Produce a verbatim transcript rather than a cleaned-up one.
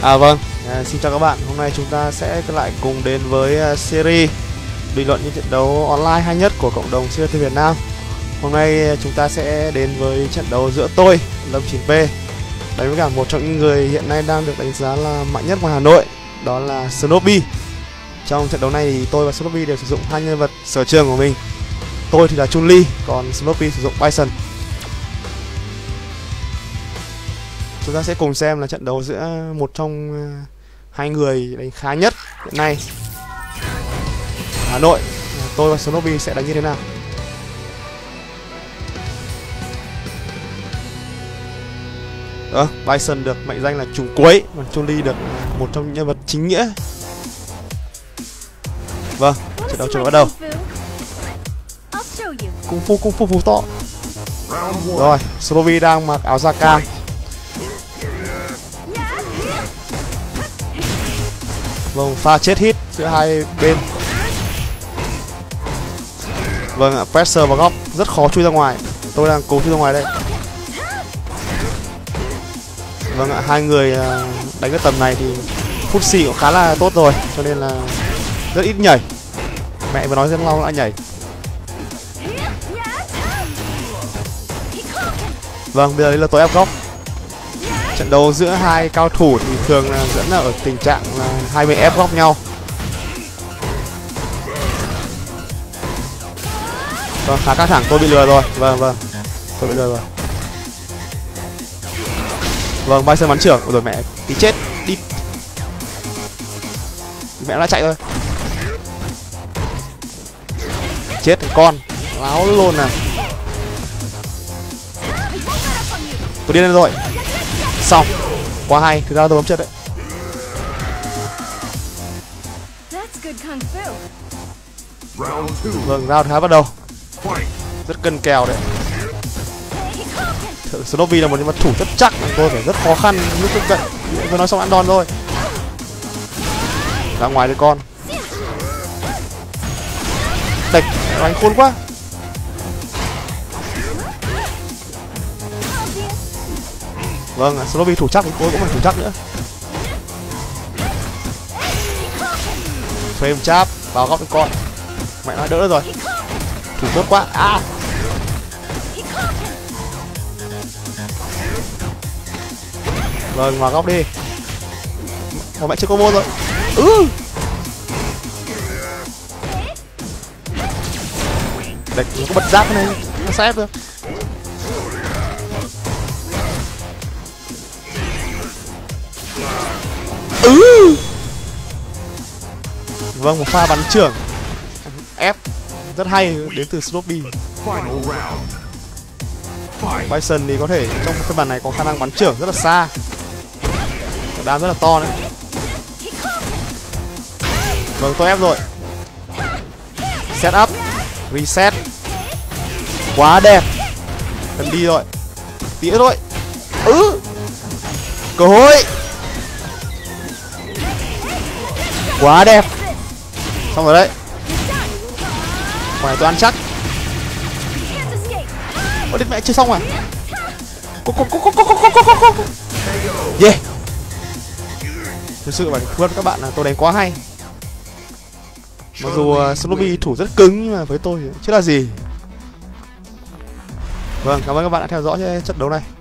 À vâng, à, xin chào các bạn. Hôm nay chúng ta sẽ lại cùng đến với uh, series bình luận những trận đấu online hay nhất của cộng đồng xê tê Việt Nam. Hôm nay chúng ta sẽ đến với trận đấu giữa tôi, Lâm chín P, đánh với cả một trong những người hiện nay đang được đánh giá là mạnh nhất ngoài Hà Nội, đó là Snoopy. Trong trận đấu này thì tôi và Snoopy đều sử dụng hai nhân vật sở trường của mình. Tôi thì là Chun-Li, còn Snoopy sử dụng Bison. Chúng ta sẽ cùng xem là trận đấu giữa một trong hai người đánh khá nhất hiện nay Hà Nội, tôi và Snoopy sẽ đánh như thế nào. Đó, Bison được mệnh danh là trùng cuối, còn Chun-Li được một trong những nhân vật chính nghĩa. Vâng, trận đấu chuẩn bắt đầu. Cung phu cung phu phú to. Rồi, Snoopy đang mặc áo da cam. Vâng, pha chết hit giữa hai bên. Vâng ạ, pressure vào góc rất khó chui ra ngoài. Tôi đang cố chui ra ngoài đây. Vâng ạ, hai người đánh cái tầm này thì phút xì cũng khá là tốt rồi, cho nên là rất ít nhảy. Mẹ vừa nói rất lâu đã nhảy. Vâng, bây giờ đây là tôi ép góc. Trận đấu giữa hai cao thủ thì thường là dẫn ở tình trạng là hai bên ép góc nhau. Vâng, khá căng thẳng, tôi bị lừa rồi. Vâng, vâng, tôi bị lừa rồi. Vâng, Bison bắn trưởng. Ôi rồi mẹ, tí chết, đi. Mẹ đã chạy thôi. Chết con, láo luôn này. Tôi đi lên rồi. Xong, quá hay, thực ra tôi bấm chết đấy. Vâng, round hai bắt đầu. Rất cân kèo đấy. Snoopy là một nhân vật thủ rất chắc, tôi phải rất khó khăn lúc tiếp cận. Tôi nói xong ăn đòn rồi. Ra ngoài đi con. Địch, đánh khôn quá. Vâng, Snoopy thủ chắc thì tôi cũng phải thủ chắc nữa. Frame cháp vào góc cái con. Mẹ nói đỡ được rồi. Thủ tốt quá. À. Vâng, vào góc đi. Ủa mẹ chưa combo rồi. Ừ. Địch nó có bật giáp này, nó xếp được. Ừ. Vâng, một pha bắn trưởng ép rất hay đến từ Snoopy. Bison thì có thể trong phiên bản này có khả năng bắn trưởng rất là xa, đám rất là to đấy. Vâng, tôi ép rồi. Set up, reset, quá đẹp. Cần đi rồi, tía thôi. Ừ. Cơ hội. Quá đẹp. Xong rồi đấy. Còn này tôi ăn chắc. Ôi đít mẹ chưa xong à. Yeah. Thực sự phải thưa các bạn là tôi đánh quá hay. Mặc dù uh, Snoopy thủ rất cứng nhưng mà với tôi chứ là gì. Vâng, cảm ơn các bạn đã theo dõi trận đấu này.